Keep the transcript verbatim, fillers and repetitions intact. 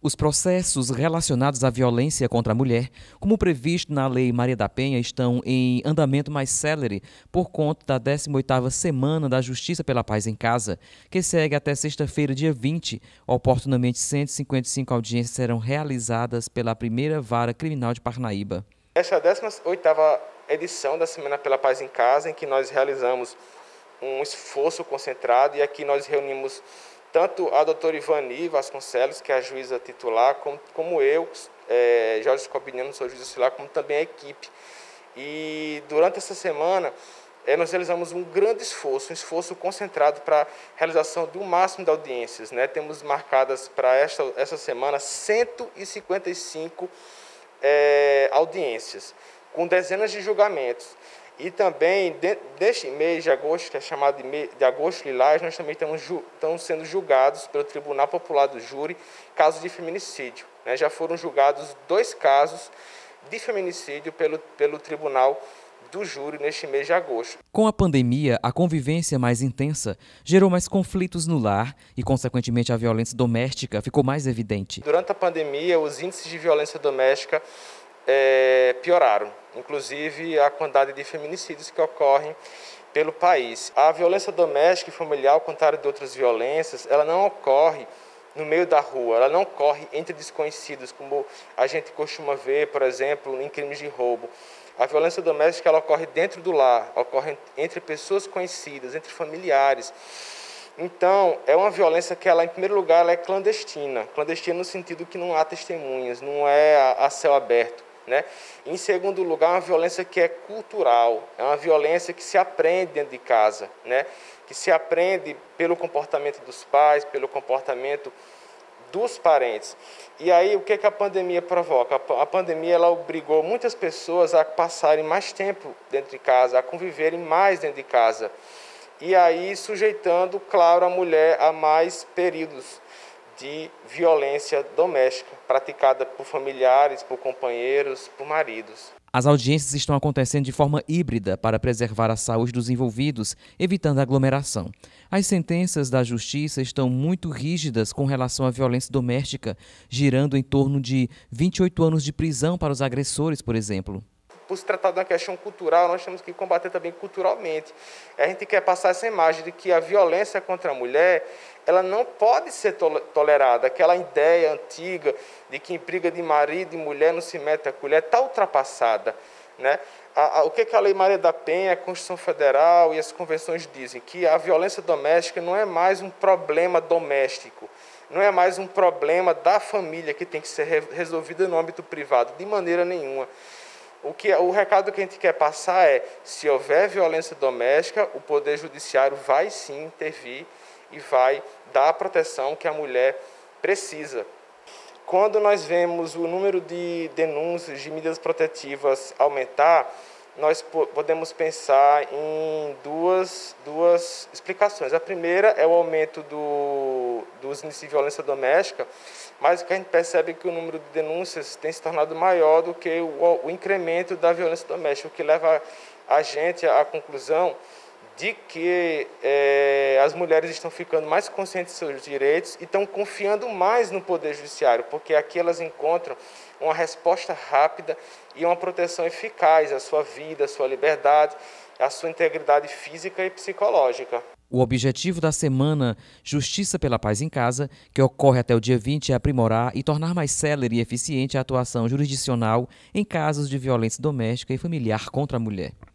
Os processos relacionados à violência contra a mulher, como previsto na Lei Maria da Penha, estão em andamento mais célere por conta da décima oitava Semana da Justiça pela Paz em Casa, que segue até sexta-feira, dia vinte. Oportunamente, cento e cinquenta e cinco audiências serão realizadas pela primeira Vara Criminal de Parnaíba. Esta é a décima oitava edição da Semana pela Paz em Casa, em que nós realizamos um esforço concentrado e aqui nós reunimos tanto a doutora Ivani Vasconcelos, que é a juíza titular, como, como eu, é, Jorge Scopiniano, sou juiz auxiliar, como também a equipe. E durante essa semana, é, nós realizamos um grande esforço, um esforço concentrado para a realização do máximo de audiências, né? Temos marcadas para esta, essa semana cento e cinquenta e cinco é, audiências, com dezenas de julgamentos. E também, deste mês de agosto, que é chamado de, mês de agosto lilás, nós também estamos, estamos sendo julgados pelo Tribunal Popular do Júri casos de feminicídio. Né? Já foram julgados dois casos de feminicídio pelo, pelo Tribunal do Júri neste mês de agosto. Com a pandemia, a convivência mais intensa gerou mais conflitos no lar e, consequentemente, a violência doméstica ficou mais evidente. Durante a pandemia, os índices de violência doméstica É, pioraram, inclusive a quantidade de feminicídios que ocorrem pelo país. A violência doméstica e familiar, ao contrário de outras violências, ela não ocorre no meio da rua, ela não ocorre entre desconhecidos, como a gente costuma ver, por exemplo, em crimes de roubo. A violência doméstica ela ocorre dentro do lar, ocorre entre pessoas conhecidas, entre familiares. Então, é uma violência que, ela, em primeiro lugar, ela é clandestina. Clandestina no sentido que não há testemunhas, não é a, a céu aberto. Né? Em segundo lugar, uma violência que é cultural, é uma violência que se aprende dentro de casa, né? Que se aprende pelo comportamento dos pais, pelo comportamento dos parentes. E aí, o que, que a pandemia provoca? A pandemia ela obrigou muitas pessoas a passarem mais tempo dentro de casa, a conviverem mais dentro de casa. E aí, sujeitando, claro, a mulher a mais períodos de violência doméstica, praticada por familiares, por companheiros, por maridos. As audiências estão acontecendo de forma híbrida para preservar a saúde dos envolvidos, evitando a aglomeração. As sentenças da Justiça estão muito rígidas com relação à violência doméstica, girando em torno de vinte e oito anos de prisão para os agressores, por exemplo. Por se tratar de uma questão cultural, nós temos que combater também culturalmente. A gente quer passar essa imagem de que a violência contra a mulher, ela não pode ser tolerada. Aquela ideia antiga de que em briga de marido e mulher não se mete a colher, está ultrapassada. Né? A, a, o que, que a Lei Maria da Penha, a Constituição Federal e as convenções dizem? Que a violência doméstica não é mais um problema doméstico, não é mais um problema da família que tem que ser re, resolvido no âmbito privado, de maneira nenhuma. O, que, o recado que a gente quer passar é, se houver violência doméstica, o Poder Judiciário vai sim intervir e vai dar a proteção que a mulher precisa. Quando nós vemos o número de denúncias de medidas protetivas aumentar, nós podemos pensar em duas, duas explicações. A primeira é o aumento do, dos índices de violência doméstica, mas o que a gente percebe é que o número de denúncias tem se tornado maior do que o, o incremento da violência doméstica, o que leva a gente à conclusão de que é, as mulheres estão ficando mais conscientes de seus direitos e estão confiando mais no Poder Judiciário, porque aqui elas encontram uma resposta rápida e uma proteção eficaz à sua vida, à sua liberdade, à sua integridade física e psicológica. O objetivo da Semana Justiça pela Paz em Casa, que ocorre até o dia vinte, é aprimorar e tornar mais célere e eficiente a atuação jurisdicional em casos de violência doméstica e familiar contra a mulher.